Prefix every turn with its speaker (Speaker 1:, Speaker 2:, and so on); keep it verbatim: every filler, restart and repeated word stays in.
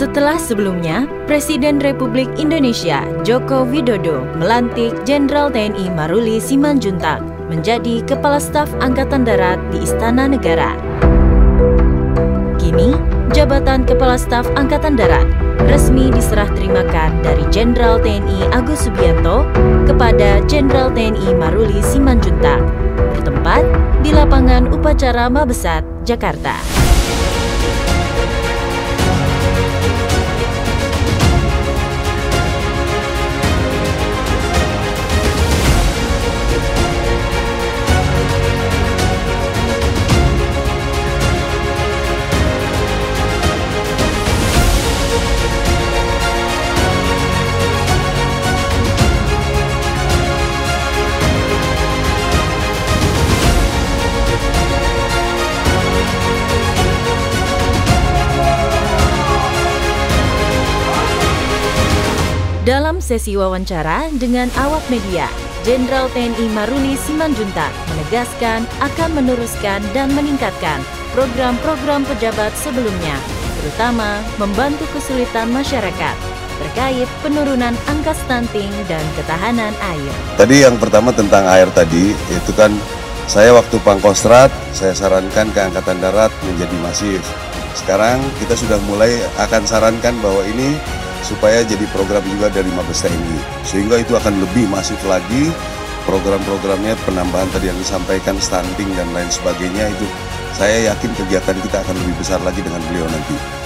Speaker 1: Setelah sebelumnya, Presiden Republik Indonesia Joko Widodo melantik Jenderal T N I Maruli Simanjuntak menjadi Kepala Staf Angkatan Darat di Istana Negara. Kini, jabatan Kepala Staf Angkatan Darat resmi diserah terimakan dari Jenderal T N I Agus Subianto kepada Jenderal T N I Maruli Simanjuntak, bertempat di lapangan upacara Mabesat, Jakarta. Dalam sesi wawancara dengan awak media, Jenderal T N I Maruli Simanjuntak menegaskan akan meneruskan dan meningkatkan program-program pejabat sebelumnya, terutama membantu kesulitan masyarakat terkait penurunan angka stunting dan ketahanan air.
Speaker 2: Tadi yang pertama tentang air tadi, itu kan saya waktu Pangkostrat, saya sarankan ke Angkatan Darat menjadi masif. Sekarang kita sudah mulai akan sarankan bahwa ini supaya jadi program juga dari Mabes T N I, sehingga itu akan lebih masif lagi program-programnya, penambahan tadi yang disampaikan, stunting dan lain sebagainya. Itu saya yakin kegiatan kita akan lebih besar lagi dengan beliau nanti.